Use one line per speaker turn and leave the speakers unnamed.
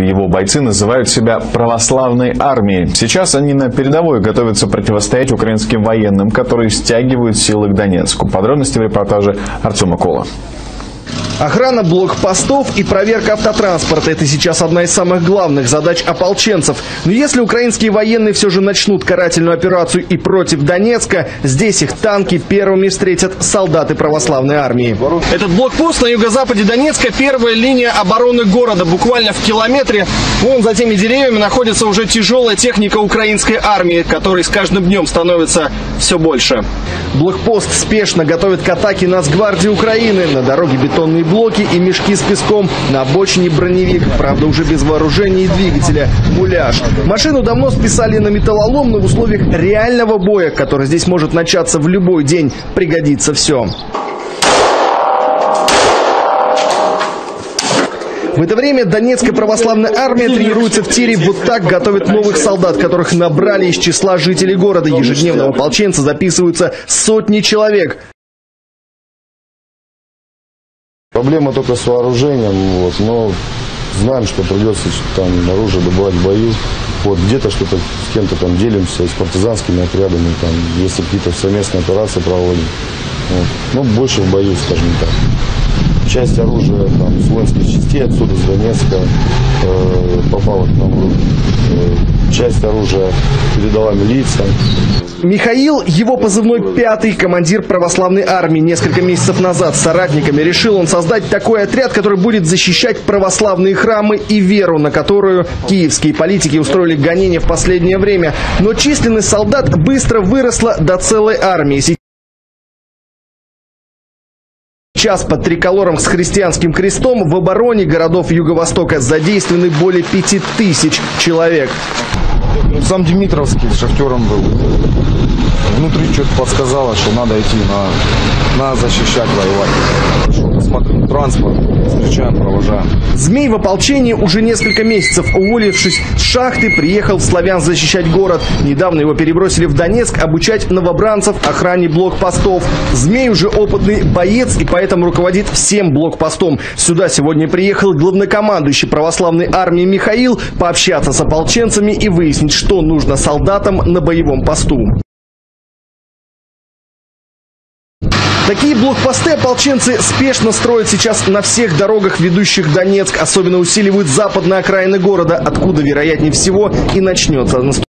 Его бойцы называют себя православной армией. Сейчас они на передовой готовятся противостоять украинским военным, которые стягивают силы к Донецку. Подробности в репортаже Артема Кола.
Охрана блокпостов и проверка автотранспорта – это сейчас одна из самых главных задач ополченцев. Но если украинские военные все же начнут карательную операцию и против Донецка, здесь их танки первыми встретят солдаты православной армии. Этот блокпост на юго-западе Донецка – первая линия обороны города. Буквально в километре, вон за теми деревьями, находится уже тяжелая техника украинской армии, которой с каждым днем становится все больше. Блокпост спешно готовит к атаке Нацгвардии Украины. На дороге бетонные блоки и мешки с песком. На обочине броневик, правда уже без вооружения и двигателя. Муляж. Машину давно списали на металлолом, но в условиях реального боя, который здесь может начаться в любой день, пригодится все. В это время Донецкая православная армия тренируется в тире. Вот так готовит новых солдат, которых набрали из числа жителей города. Ежедневно в ополченцы записываются сотни человек.
Проблема только с вооружением, но знаем, что придется там оружие добывать в бою. Где-то что-то с кем-то там делимся, с партизанскими отрядами, там, если какие-то совместные операции проводим. Но больше в бою, скажем так. Часть оружия там, с воинских частей отсюда, с Донецка, попала к нам в руки. Часть оружия передала милиция.
Михаил, его позывной «Пятый», командир православной армии. Несколько месяцев назад с соратниками решил он создать такой отряд, который будет защищать православные храмы и веру, на которую киевские политики устроили гонения в последнее время. Но численность солдат быстро выросла до целой армии. Сейчас под триколором с христианским крестом в обороне городов Юго-Востока задействованы более 5000 человек.
Сам Дмитровский шахтером был. Внутри что-то подсказало, что надо идти, надо защищать, воевать. Смотрим транспорт, встречаем, провожаем.
Змей в ополчении уже несколько месяцев. Уволившись с шахты, приехал в Славянск защищать город. Недавно его перебросили в Донецк обучать новобранцев охране блокпостов. Змей уже опытный боец и поэтому руководит всем блокпостом. Сюда сегодня приехал главнокомандующий православной армии Михаил пообщаться с ополченцами и выяснить, что нужно солдатам на боевом посту. Такие блокпосты ополченцы спешно строят сейчас на всех дорогах, ведущих в Донецк. Особенно усиливают западные окраины города, откуда, вероятнее всего, и начнется наступление.